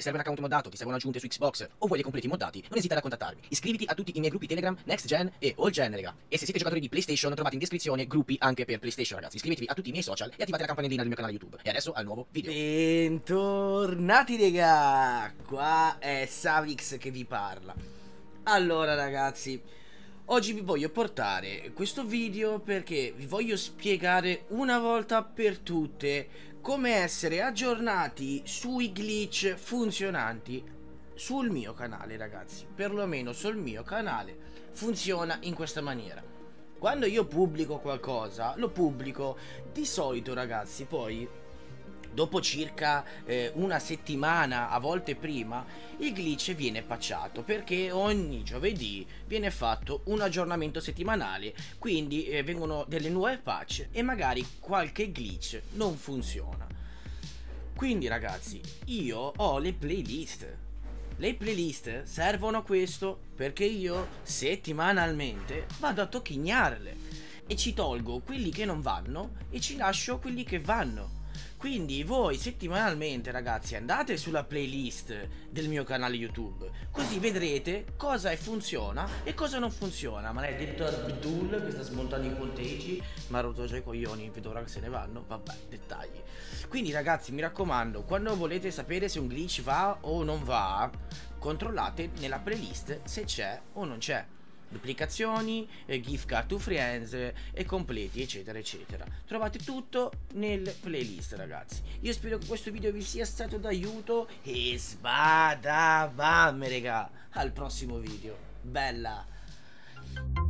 serve un account moddato, ti servono aggiunte su Xbox o vuoi le completi moddati, non esitare a contattarmi. Iscriviti a tutti i miei gruppi Telegram, Next Gen e All Gen, raga. E se siete giocatori di PlayStation trovate in descrizione gruppi anche per PlayStation, ragazzi. Iscrivetevi a tutti i miei social e attivate la campanellina del mio canale YouTube. E adesso al nuovo video. Bentornati raga, qua è Savix che vi parla. Allora ragazzi, oggi vi voglio portare questo video perché vi voglio spiegare una volta per tutte come essere aggiornati sui glitch funzionanti sul mio canale, ragazzi. Perlomeno sul mio canale funziona in questa maniera. Quando io pubblico qualcosa, lo pubblico di solito, ragazzi, poi dopo circa una settimana, a volte prima, il glitch viene patchato perché ogni giovedì viene fatto un aggiornamento settimanale, quindi vengono delle nuove patch e magari qualche glitch non funziona. Quindi ragazzi, io ho le playlist. Le playlist servono a questo perché io settimanalmente vado a tocchignarle e ci tolgo quelli che non vanno e ci lascio quelli che vanno. Quindi voi settimanalmente, ragazzi, andate sulla playlist del mio canale YouTube, così vedrete cosa funziona e cosa non funziona. Maledetto Abdul che sta smontando i punteggi, ma ha rotto già i coglioni, vedo ora che se ne vanno, vabbè, dettagli. Quindi ragazzi, mi raccomando, quando volete sapere se un glitch va o non va, controllate nella playlist se c'è o non c'è. Duplicazioni, gift card to friends e completi eccetera eccetera. Trovate tutto nelle playlist, ragazzi. Io spero che questo video vi sia stato d'aiuto e sbadabam, raga. Al prossimo video. Bella.